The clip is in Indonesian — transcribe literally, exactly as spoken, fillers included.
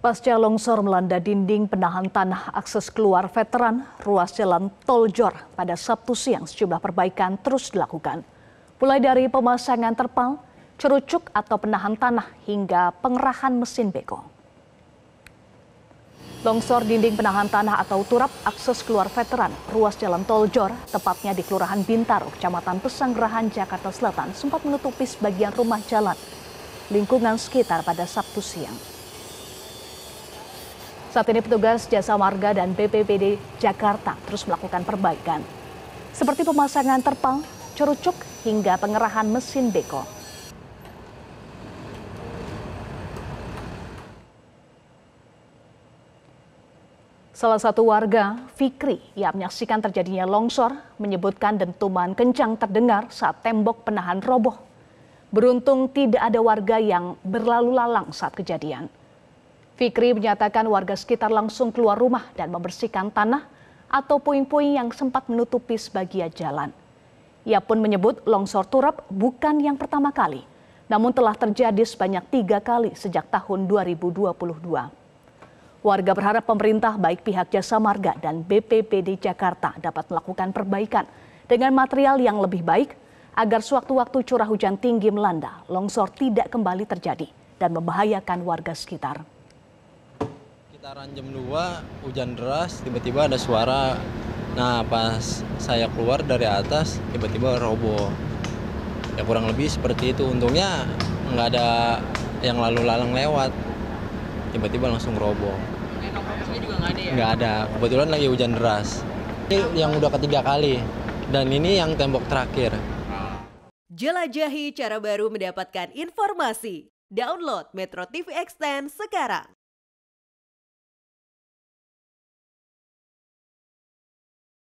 Pasca longsor melanda dinding penahan tanah akses keluar veteran ruas jalan Tol Jor pada Sabtu siang, sejumlah perbaikan terus dilakukan. Mulai dari pemasangan terpal, cerucuk atau penahan tanah hingga pengerahan mesin beko. Longsor dinding penahan tanah atau turap akses keluar veteran ruas jalan Tol Jor, tepatnya di Kelurahan Bintaro, Kecamatan Pesanggerahan, Jakarta Selatan, sempat menutupi sebagian rumah jalan lingkungan sekitar pada Sabtu siang. Saat ini petugas Jasa Marga dan B P B D Jakarta terus melakukan perbaikan, seperti pemasangan terpal, cerucuk, hingga pengerahan mesin beko. Salah satu warga, Fikri, yang menyaksikan terjadinya longsor, menyebutkan dentuman kencang terdengar saat tembok penahan roboh. Beruntung tidak ada warga yang berlalu lalang saat kejadian. Fikri menyatakan warga sekitar langsung keluar rumah dan membersihkan tanah atau puing-puing yang sempat menutupi sebagian jalan. Ia pun menyebut longsor turap bukan yang pertama kali, namun telah terjadi sebanyak tiga kali sejak tahun dua ribu dua puluh dua. Warga berharap pemerintah baik pihak Jasa Marga dan B P B D Jakarta dapat melakukan perbaikan dengan material yang lebih baik agar sewaktu-waktu curah hujan tinggi melanda, longsor tidak kembali terjadi dan membahayakan warga sekitar. Sekitaran jam dua hujan deras, tiba-tiba ada suara. Nah, pas saya keluar dari atas tiba-tiba roboh. Ya kurang lebih seperti itu. Untungnya nggak ada yang lalu lalang lewat, tiba-tiba langsung roboh. Nongkrongnya juga nggak ada ya? Nggak ada, kebetulan lagi hujan deras. Ini yang udah ketiga kali dan ini yang tembok terakhir. Jelajahi cara baru mendapatkan informasi. Download Metro T V Extend sekarang.